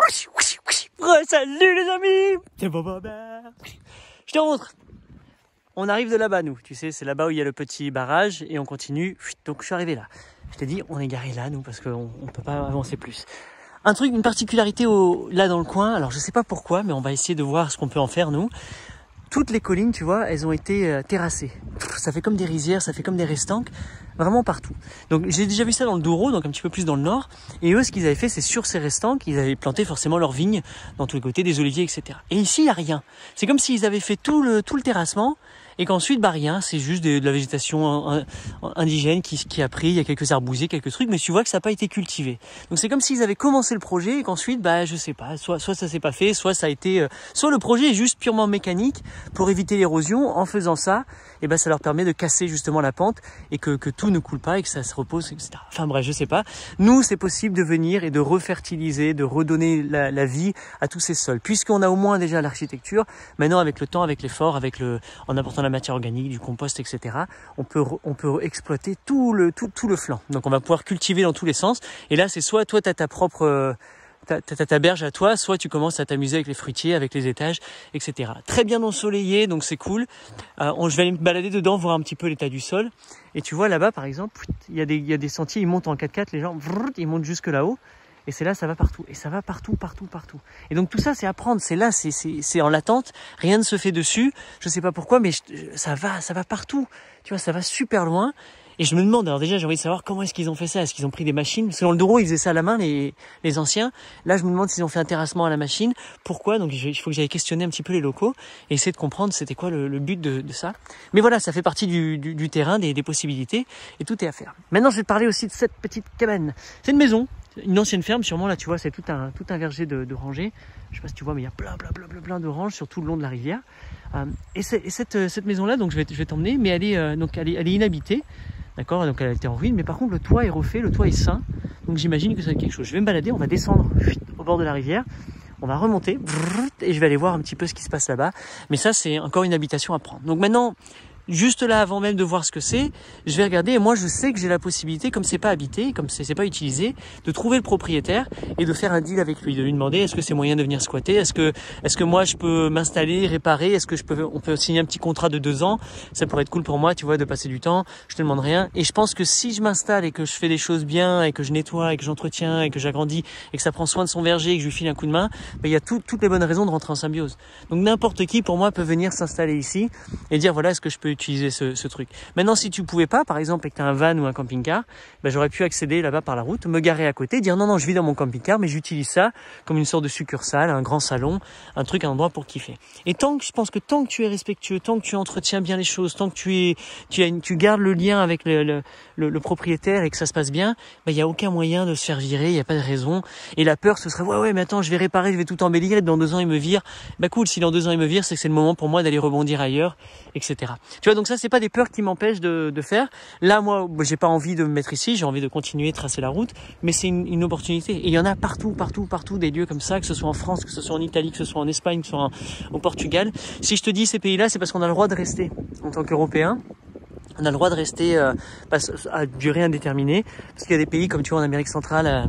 Ouais, salut les amis. Je te montre. On arrive de là-bas, nous. Tu sais, c'est là-bas où il y a le petit barrage et on continue. Donc, je suis arrivé là. Je t'ai dit, on est garé là, nous, parce qu'on ne peut pas avancer plus. Un truc, une particularité là dans le coin. Alors, je sais pas pourquoi, mais on va essayer de voir ce qu'on peut en faire, nous. Toutes les collines, tu vois, elles ont été terrassées. Ça fait comme des rizières, ça fait comme des restanques, vraiment partout. Donc j'ai déjà vu ça dans le Douro, donc un petit peu plus dans le nord. Et eux, ce qu'ils avaient fait, c'est sur ces restanques, ils avaient planté forcément leurs vignes dans tous les côtés, des oliviers, etc. Et ici, il n'y a rien. C'est comme s'ils avaient fait tout le terrassement et qu'ensuite, bah rien, c'est juste de la végétation indigène qui a pris, il y a quelques arbousiers, quelques trucs, mais tu vois que ça n'a pas été cultivé. Donc c'est comme s'ils avaient commencé le projet et qu'ensuite, bah je sais pas, soit ça s'est pas fait, soit ça a été, soit le projet est juste purement mécanique pour éviter l'érosion. En faisant ça, et ben ça leur permet de casser justement la pente et que tout ne coule pas et que ça se repose, etc. Enfin bref, je sais pas. Nous, c'est possible de venir et de refertiliser, de redonner la vie à tous ces sols, puisqu'on a au moins déjà l'architecture. Maintenant, avec le temps, avec l'effort, en apportant la matière organique, du compost, etc., on peut exploiter tout le flanc. Donc on va pouvoir cultiver dans tous les sens. Et là, c'est soit toi, tu as ta propre t'as ta berge à toi, soit tu commences à t'amuser avec les fruitiers, avec les étages, etc. Très bien ensoleillé, donc c'est cool. Je vais aller me balader dedans, voir un petit peu l'état du sol. Et tu vois là-bas, par exemple, il y a des sentiers, ils montent en 4x4, les gens, ils montent jusque là-haut. Et c'est là, ça va partout. Et ça va partout. Et donc tout ça, c'est à prendre. C'est là, c'est en latente. Rien ne se fait dessus. Je sais pas pourquoi, mais ça va partout. Tu vois, ça va super loin. Et je me demande, alors déjà, j'ai envie de savoir comment est-ce qu'ils ont fait ça. Est-ce qu'ils ont pris des machines? Parce que dans le Douro, ils faisaient ça à la main, les anciens. Là, je me demande s'ils ont fait un terrassement à la machine. Pourquoi? Donc, il faut que j'aille questionner un petit peu les locaux et essayer de comprendre c'était quoi le but de ça. Mais voilà, ça fait partie du terrain, des possibilités, et tout est à faire. Maintenant, je vais te parler aussi de cette petite cabane. C'est une maison, une ancienne ferme, sûrement. Là, tu vois, c'est tout un verger d'orangers. Je sais pas si tu vois, mais il y a plein d'oranges sur tout le long de la rivière. Et cette maison-là, donc je vais t'emmener, mais elle est inhabitée. D'accord, donc elle a été en ruine, mais par contre le toit est refait, le toit est sain, donc j'imagine que ça va être quelque chose. Je vais me balader, on va descendre au bord de la rivière, on va remonter, et je vais aller voir un petit peu ce qui se passe là-bas. Mais ça, c'est encore une habitation à prendre. Donc maintenant, juste là, avant même de voir ce que c'est, je vais regarder, et moi je sais que j'ai la possibilité, comme c'est pas habité, comme c'est pas utilisé, de trouver le propriétaire et de faire un deal avec lui, de lui demander est-ce que c'est moyen de venir squatter, est-ce que moi je peux m'installer, réparer, on peut signer un petit contrat de 2 ans, ça pourrait être cool pour moi, tu vois, de passer du temps, je te demande rien. Et je pense que si je m'installe et que je fais des choses bien, et que je nettoie, et que j'entretiens, et que j'agrandis, et que ça prend soin de son verger, et que je lui file un coup de main, ben, il y a toutes les bonnes raisons de rentrer en symbiose. Donc n'importe qui, pour moi, peut venir s'installer ici et dire voilà, est-ce que je peux utiliser ce truc. Maintenant, si tu pouvais pas, par exemple, et que tu as un van ou un camping-car, ben, j'aurais pu accéder là-bas par la route, me garer à côté, dire non, je vis dans mon camping-car, mais j'utilise ça comme une sorte de succursale, un grand salon, un endroit pour kiffer. Et je pense que tant que tu es respectueux, tant que tu entretiens bien les choses, tant que tu gardes le lien avec le propriétaire et que ça se passe bien, ben, il y a aucun moyen de se faire virer, il y a pas de raison. Et la peur, ce serait ouais, mais attends, je vais réparer, je vais tout embellir et dans 2 ans il me vire. Ben cool, si dans 2 ans il me vire, c'est que c'est le moment pour moi d'aller rebondir ailleurs, etc. Tu vois, donc ça, c'est pas des peurs qui m'empêchent de faire. Là, moi, j'ai pas envie de me mettre ici, j'ai envie de continuer de tracer la route, mais c'est une opportunité. Et il y en a partout, des lieux comme ça, que ce soit en France, que ce soit en Italie, que ce soit en Espagne, que ce soit au Portugal. Si je te dis ces pays-là, c'est parce qu'on a le droit de rester en tant qu'Européens. On a le droit de rester à durée indéterminée, parce qu'il y a des pays comme tu vois en Amérique centrale,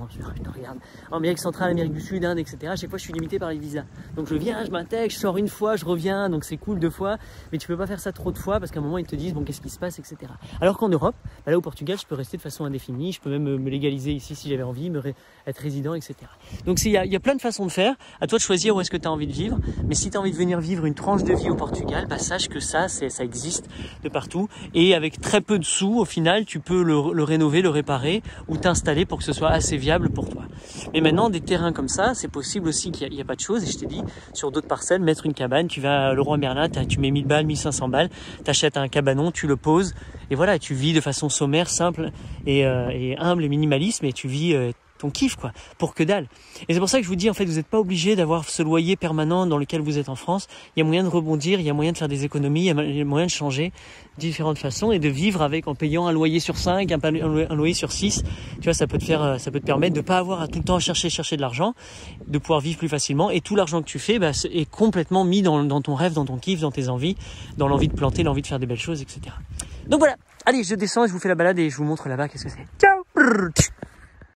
en Amérique centrale, Amérique du Sud, Inde, etc. À chaque fois, je suis limité par les visas. Donc je viens, je m'intègre, je sors une fois, je reviens, donc c'est cool 2 fois, mais tu peux pas faire ça trop de fois parce qu'à un moment ils te disent bon qu'est-ce qui se passe, etc. Alors qu'en Europe, là au Portugal, je peux rester de façon indéfinie, je peux même me légaliser ici si j'avais envie, être résident, etc. Donc il y a plein de façons de faire. À toi de choisir où est-ce que tu as envie de vivre. Mais si tu as envie de venir vivre une tranche de vie au Portugal, bah sache que ça existe de partout et avec très peu de sous, au final, tu peux le rénover, le réparer ou t'installer pour que ce soit assez viable pour toi. Mais maintenant, des terrains comme ça, c'est possible aussi qu'il n'y a pas de choses. Et je t'ai dit, sur d'autres parcelles, mettre une cabane, tu vas à Leroy Merlin, tu mets 1000 balles, 1500 balles, t'achètes un cabanon, tu le poses, et voilà, tu vis de façon sommaire, simple et humble et minimaliste, mais tu vis ton kiff, quoi, pour que dalle. Et c'est pour ça que je vous dis, en fait, vous n'êtes pas obligé d'avoir ce loyer permanent dans lequel vous êtes en France. Il y a moyen de rebondir, il y a moyen de faire des économies, il y a moyen de changer de différentes façons et de vivre en payant un loyer sur 5, un loyer sur 6. Tu vois, ça peut te permettre de pas avoir à tout le temps chercher de l'argent, de pouvoir vivre plus facilement et tout l'argent que tu fais, bah, est complètement mis dans ton rêve, dans ton kiff, dans tes envies, dans l'envie de planter, l'envie de faire des belles choses, etc. Donc voilà. Allez, je descends et je vous fais la balade et je vous montre là-bas qu'est-ce que c'est. Ciao!